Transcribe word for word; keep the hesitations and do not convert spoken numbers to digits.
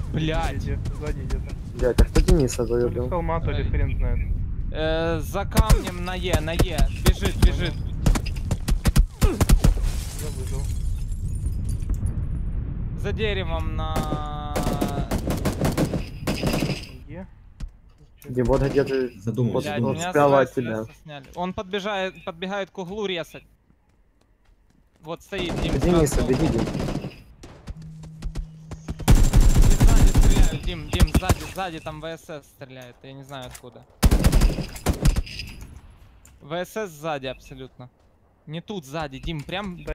Блядь. Сзади, сзади где-то. Блять, а кто Дениса То ли с завел? холма, то ли хрен знает. Э, за камнем на Е, на Е. Бежит, бежит. Я выжил. За деревом на... Е. Где вот где-то Задумался, вот, Блядь, вот меня справа с от тебя. ВС сняли. Он подбежает, подбегает к углу резать. Вот стоит Дим. К Денису, сразу. беги, Дим. И сзади стреляют, Дим, Дим, сзади, сзади там ВСС стреляет, я не знаю откуда. ВСС сзади абсолютно. Не тут, сзади, Дим, прям